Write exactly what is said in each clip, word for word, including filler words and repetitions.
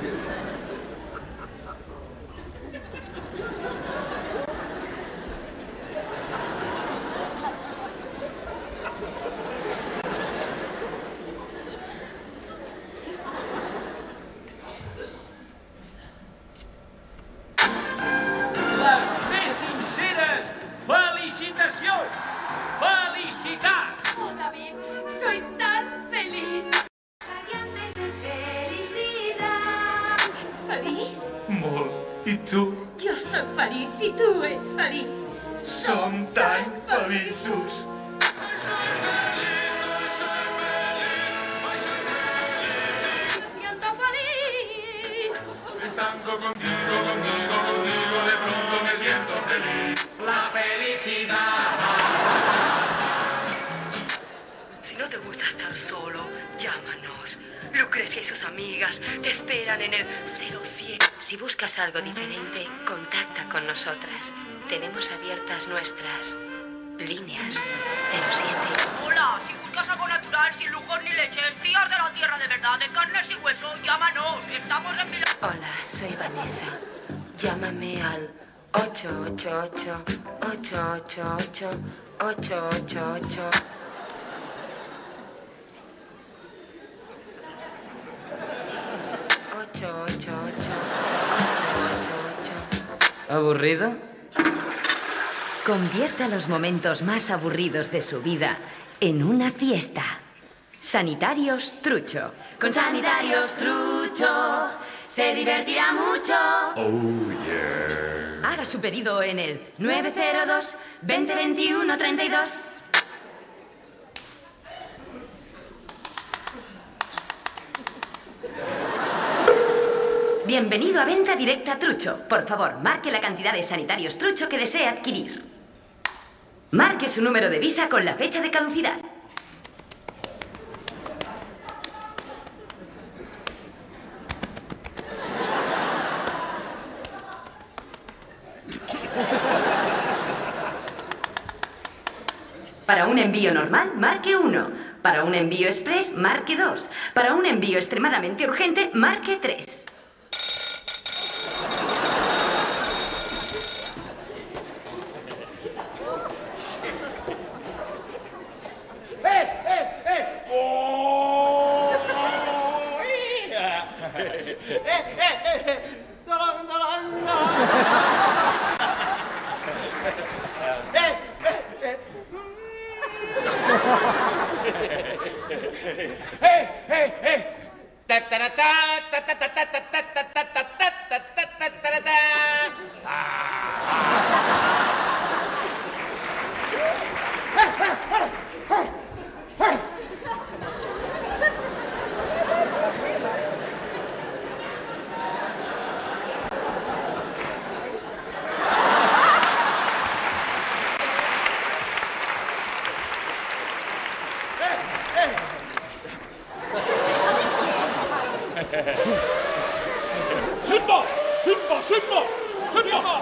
I tu? Jo sóc feliç i tu ets feliç. Som tan feliços. Soy feliz, soy feliz, soy feliz. Me siento feliz. Estando contigo, contigo, contigo, de pronto me siento feliz. La felicidad. Si no te gusta estar solo, llámanos. Lucrecia y sus amigas te esperan en el cero siete. Si buscas algo diferente, contacta con nosotras. Tenemos abiertas nuestras líneas cero siete. Hola, si buscas algo natural, sin lujos ni leches, tías de la tierra de verdad, de carnes y hueso, llámanos. Estamos en Milán. Hola, soy Vanessa. Llámame al ocho ocho ocho, ocho ocho ocho, ocho ocho ocho. ocho ocho ocho, ocho ocho ocho. ¿Aburrido? Convierta los momentos más aburridos de su vida en una fiesta. Sanitarios Trucho. Con Sanitarios Trucho se divertirá mucho. Oh, yeah. Haga su pedido en el nueve cero dos, veinte veintiuno, treinta y dos. Bienvenido a Venta Directa Trucho. Por favor, marque la cantidad de Sanitarios Trucho que desea adquirir. Marque su número de visa con la fecha de caducidad. Para un envío normal, marque uno. Para un envío express, marque dos. Para un envío extremadamente urgente, marque tres. ¡Simba! ¡Simba! ¡Simba! ¡Simba!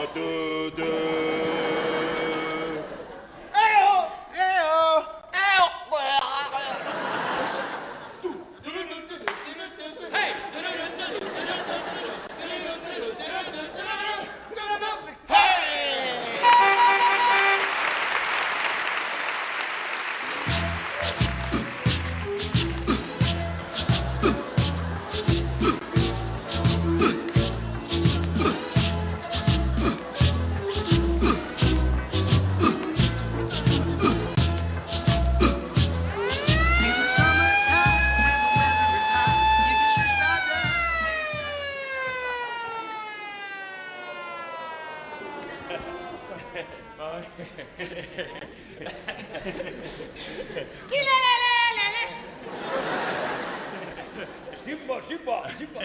du, du. Simba, Simba, Simba.